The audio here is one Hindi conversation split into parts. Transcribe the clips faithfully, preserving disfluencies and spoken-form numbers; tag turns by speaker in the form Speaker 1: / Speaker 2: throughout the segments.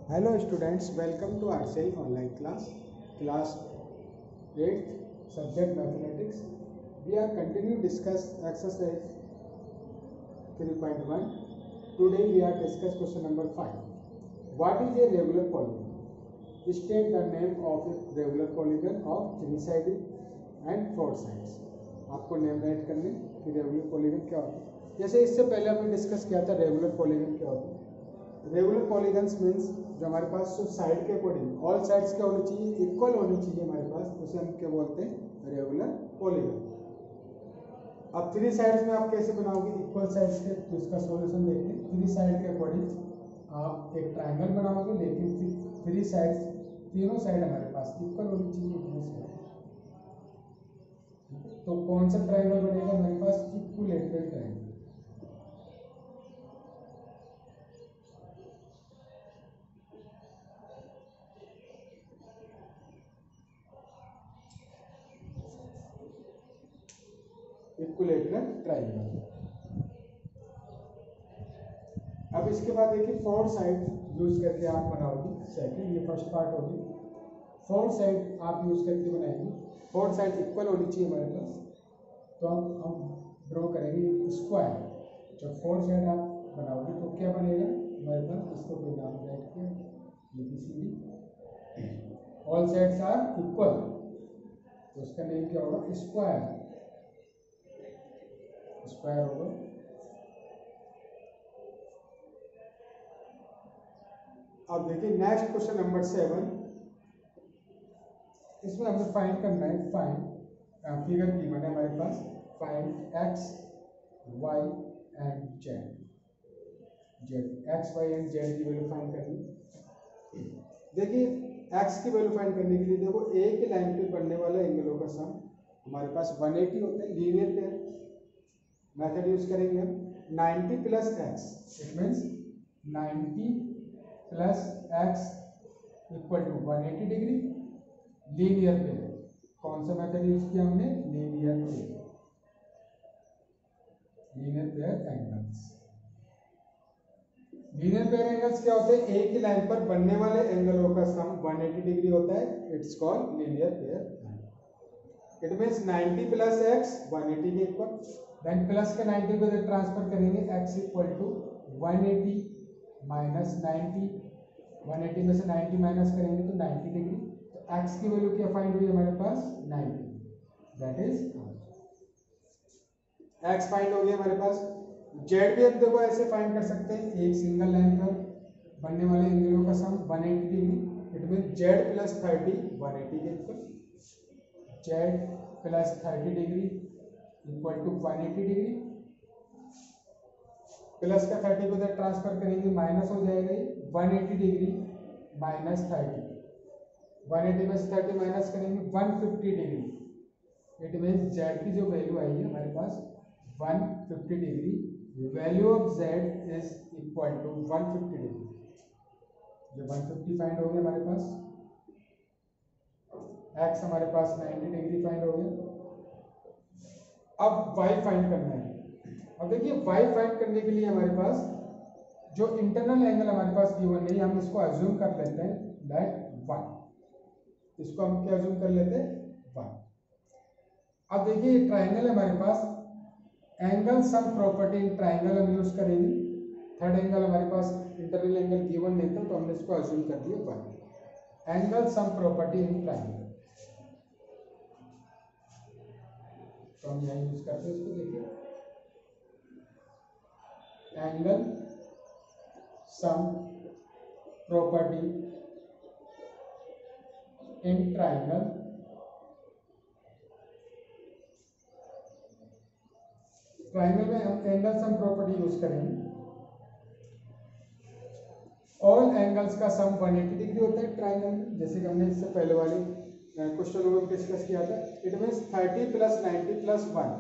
Speaker 1: Hello students, welcome to R C I online class, class eighth, subject mathematics. We are continue discuss exercise three point one. Today we are discuss question number five. What is a regular polygon? State the name of a regular polygon of three sided and four sides. आपको नेम राइट करने कि रेगुलर पॉलीगन क्या होता है. जैसे इससे पहले हमने डिस्कस किया था रेगुलर पॉलीगन क्या होता है. रेगुलर पॉलीगन्स मीन्स जो हमारे पास जो साइड के अकॉर्डिंग ऑल साइड्स क्या होनी चाहिए, इक्वल होनी चाहिए हमारे पास, उसे हम क्या बोलते हैं, रेगुलर पॉलीगन. अब थ्री साइड्स में आप कैसे बनाओगे इक्वल साइड्स के, तो इसका सॉल्यूशन देखते हैं. थ्री साइड के अकॉर्डिंग आप एक ट्राइंगल बनाओगे, लेकिन थ्री साइड्स तीनों साइड हमारे पास इक्वल होनी चाहिए. तो कौन सा ट्राइंगल बनेगा हमारे पास, इक्विलेटरल ट्राइंगल. Equilateral triangle. अब इसके बाद देखिए फोर साइड यूज करके आप बनाओगे. सेकंड, ये फर्स्ट पार्ट होगी. फोर साइड आप यूज करके बनाएंगे. फोर साइड इक्वल होनी चाहिए हमारे पास. तो हम हम ड्रॉ करेंगे स्क्वायर. जब फोर साइड आप बनाओगे तो क्या बनेगा हमारे पास, इसको कोई नाम राइट किया, A B C D. All sides are equal, तो उसका नेम क्या होगा, स्क्वायर. स्क्वायर होगा. अब देखिए नेक्स्ट क्वेश्चन नंबर सेवन. इसमें हमें फाइंड करना है, फाइंड फिगर गिवन है हमारे पास, find x y and z. Z x y and z की वैल्यू फाइंड करनी. देखिए एक्स की वैल्यू फाइंड करने के लिए देखो, एक ही लाइन पे बनने वाला एंगलों का सम हमारे पास वन एटी होता है. लीनियर पेयर मेथड यूज करेंगे हम. Ninety plus x, it means ninety plus x equal to one eighty degree. Linear pair, कौन सा मेथड यूज किया हमने, linear pair. Linear pair angles. Linear pair angles क्या होते हैं, एक ही लाइन पर बनने वाले एंगलों का सम वन एटी डिग्री होता है. It's called linear pair. It means ninety plus x one eighty के इक्वल. देन प्लस के नाइन्टी को इधर ट्रांसफर करेंगे, x equal to one eighty minus ninety. One eighty में से नाइन्टी माइनस करेंगे तो नाइन्टी डिग्री. तो x की वैल्यू क्या फाइंड हुई हमारे पास, ninety. That is x find हो गया हमारे पास. z भी अब देखो ऐसे फाइंड कर सकते हैं, एक सिंगल लाइन पर बनने वाले एंगलों का sum one eighty degree. It mean z plus thirty one eighty के equal. z plus thirty degree equal to one eighty degree. Plus का थर्टी को इधर ट्रांसफर करेंगे, माइनस हो जाएगा one eighty degree minus thirty. One eighty में से थर्टी माइनस करेंगे one fifty degree. It mean z की जो वैल्यू आई है हमारे पास one fifty degree. Value of z is equal to one fifty degree. जो वन फिफ्टी फाइंड हो गया हमारे पास. एक्स हमारे पास नाइन्टी डिग्री फाइंड हो गया. अब y फाइंड करना है. अब देखिए y फाइंड करने के लिए हमारे पास जो इंटरनल एंगल हमारे पास गिवन नहीं, हम इसको अज्यूम कर लेते हैं दैट वन. इसको हम क्या अज्यूम कर लेते हैं, वन. अब देखिए ट्राइंगल है हमारे पास, angle sum property in triangle हम यूज करेंगे. थर्ड एंगल हमारे पास इंटरनल एंगल गिवन नहीं था, तो हमने इसको अज्यूम कर दिया one. Angle sum property in triangle, तो हम यहाँ यूज करते हैं इसको. देखिए angle sum property in triangle. Triangle में हम एंगल सम प्रॉपर्टी यूज करेंगे. ऑल एंगल्स का सम वन एटी डिग्री होता है ट्राइंगल में, जैसे कि हमने इससे पहले वाले क्वेश्चन में डिस्कस किया था. It means thirty plus ninety plus one,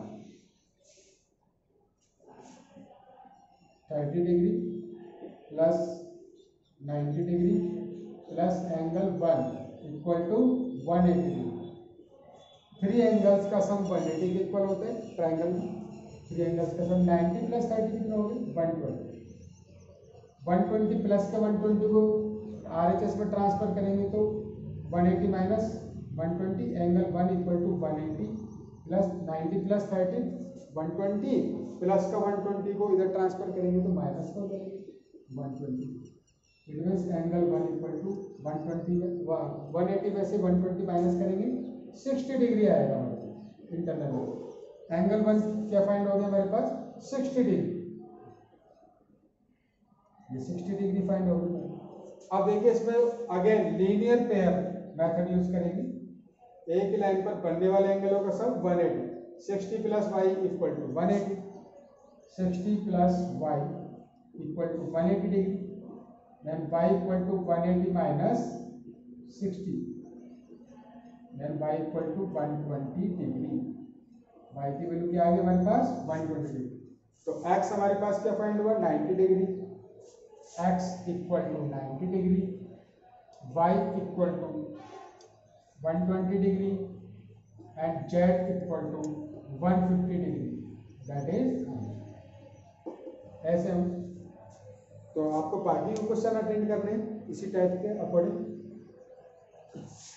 Speaker 1: thirty degree plus ninety degree plus angle one equal to one eighty degree. Three angles का सम वन एटी के इक्वल होता है ट्राइंगल में. थ्री एंगल्स का सम नाइन्टी प्लस थर्टी कितना हो गया, one twenty. One twenty plus का वन ट्वेंटी को आर एच एस में ट्रांसफर करेंगे तो one eighty minus one twenty angle one equal to one eighty plus ninety plus thirteen one twenty plus का वन ट्वेंटी को इधर ट्रांसफर करेंगे तो माइनस का हो जाएगा one twenty. It means angle one equal to one twenty one eighty में से वन ट्वेंटी माइनस करेंगे सिक्सटी डिग्री आएगा हमारे पास इंटरनल। एंगल वन क्या फाइंड हो गया हमारे पास सिक्सटी डिग्री, ये सिक्सटी डिग्री फाइंड हो गया। अब देखिए इसमें again linear pair method use करेंगे। एक ही लाइन पर बनने वाले एंगलों का सब one eighty, sixty plus y equal to one eighty, sixty plus y equal to one eighty degree, then y equal to one eighty minus sixty, then y equal to one twenty degree. y की वैल्यू क्या आ गई हमारे पास वन ट्वेंटी डिग्री। तो x हमारे पास क्या फाइंड हुआ ninety degree, x equal to ninety degree, y equal to one twenty degree and z equal to one fifty degree, that is ऐसे हम। तो आपको बाकी क्वेश्चन अटेंड करने इसी टाइप के अकॉर्डिंग।